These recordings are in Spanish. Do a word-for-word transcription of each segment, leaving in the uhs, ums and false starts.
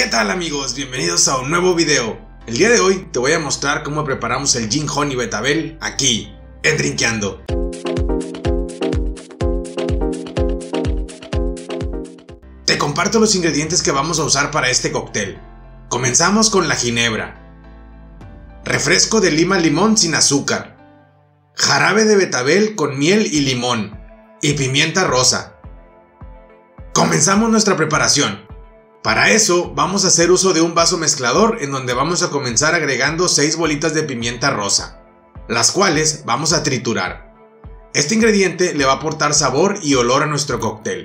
¿Qué tal amigos? Bienvenidos a un nuevo video. El día de hoy te voy a mostrar cómo preparamos el Gin Honey Betabel aquí, en Drinkeando. Te comparto los ingredientes que vamos a usar para este cóctel. Comenzamos con la ginebra, refresco de lima limón sin azúcar, jarabe de betabel con miel y limón, y pimienta rosa. Comenzamos nuestra preparación. Para eso vamos a hacer uso de un vaso mezclador en donde vamos a comenzar agregando seis bolitas de pimienta rosa, las cuales vamos a triturar. Este ingrediente le va a aportar sabor y olor a nuestro cóctel.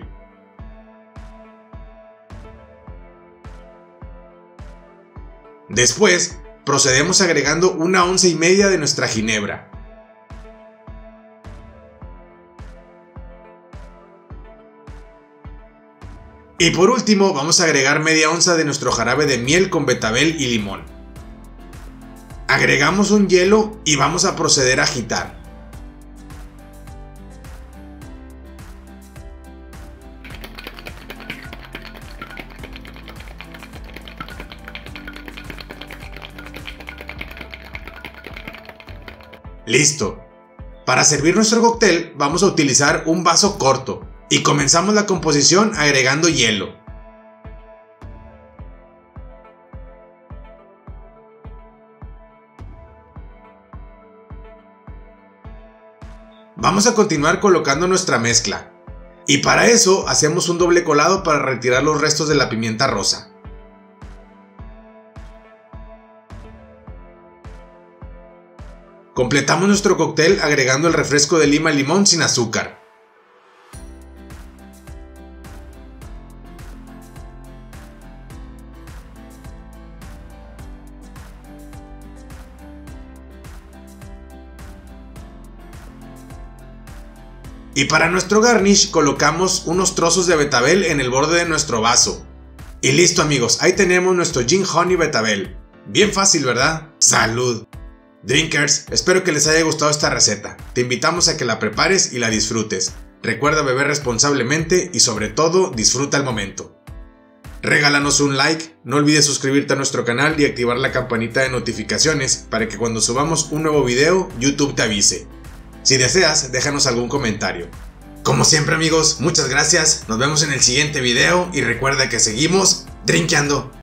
Después procedemos agregando una once y media de nuestra ginebra. Y por último vamos a agregar media onza de nuestro jarabe de miel con betabel y limón. Agregamos un hielo y vamos a proceder a agitar. Listo. Para servir nuestro cóctel vamos a utilizar un vaso corto. Y comenzamos la composición agregando hielo. Vamos a continuar colocando nuestra mezcla. Y para eso hacemos un doble colado para retirar los restos de la pimienta rosa. Completamos nuestro cóctel agregando el refresco de lima y limón sin azúcar. Y para nuestro garnish colocamos unos trozos de betabel en el borde de nuestro vaso. Y listo amigos, ahí tenemos nuestro Gin Honey Betabel. Bien fácil, ¿verdad? ¡Salud! Drinkers, espero que les haya gustado esta receta. Te invitamos a que la prepares y la disfrutes. Recuerda beber responsablemente y sobre todo disfruta el momento. Regálanos un like, no olvides suscribirte a nuestro canal y activar la campanita de notificaciones para que cuando subamos un nuevo video, YouTube te avise. Si deseas, déjanos algún comentario. Como siempre amigos, muchas gracias, nos vemos en el siguiente video y recuerda que seguimos drinkeando.